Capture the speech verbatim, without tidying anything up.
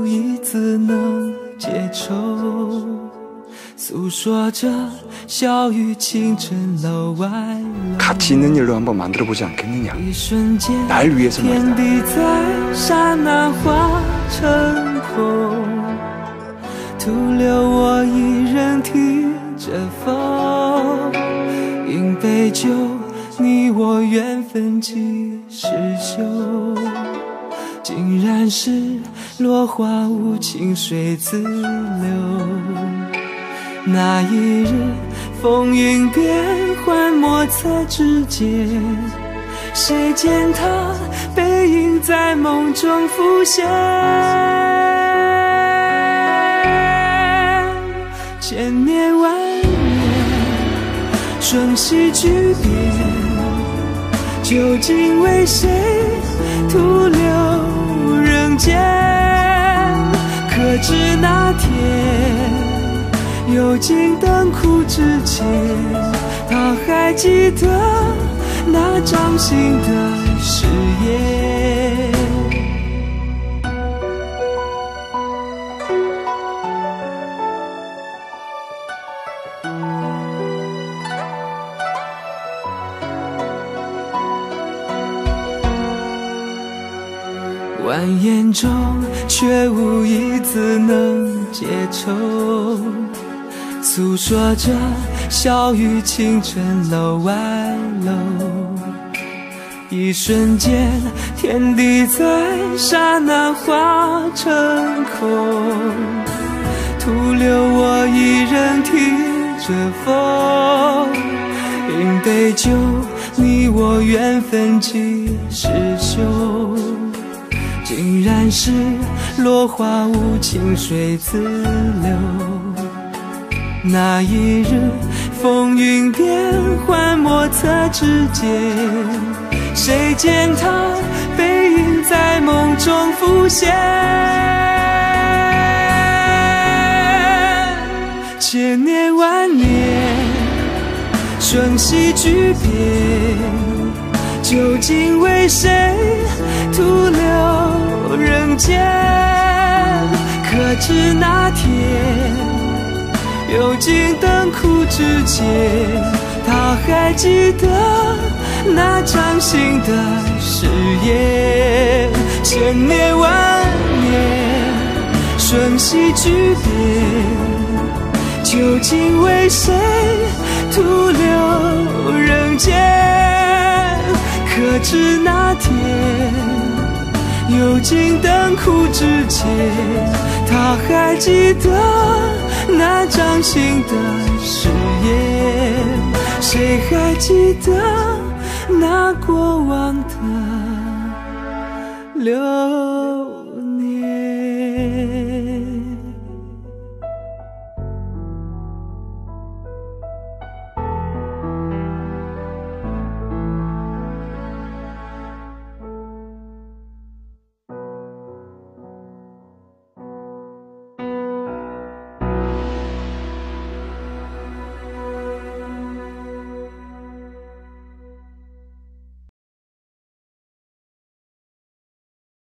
无一字能解愁，诉说着小雨清晨楼外楼。 같이 있는 일로 한번 만들어보지 않겠느냐? 一瞬间 날 위해서 天 말이다. 地在刹那化成空，徒留我一人听着风。饮杯酒，你我缘分几时休？竟然是落花无情水自流。那一日，风云变幻莫测之间，谁见他背影在梦中浮现？千年万年，瞬息巨变，究竟为谁徒留人间？可知那天，油尽灯枯之前，他还记得那掌心的誓言。蜿蜒中，却无一字能解愁，诉说着小雨清晨楼外楼。一瞬间，天地在刹那化成空，徒留我一人听着风。饮杯酒，你我缘分几时休？竟然是落花无情水自流。那一日，风云变幻莫测之间，谁见他背影在梦中浮现？千年万年，瞬息巨变，究竟为谁徒留人间？可知那天，油尽灯枯之前，他还记得那掌心的誓言。千年万年，瞬息巨变，究竟为谁徒留人间？可知那天，油尽灯枯之前，他还记得那掌心的誓言。谁还记得那过往的流年？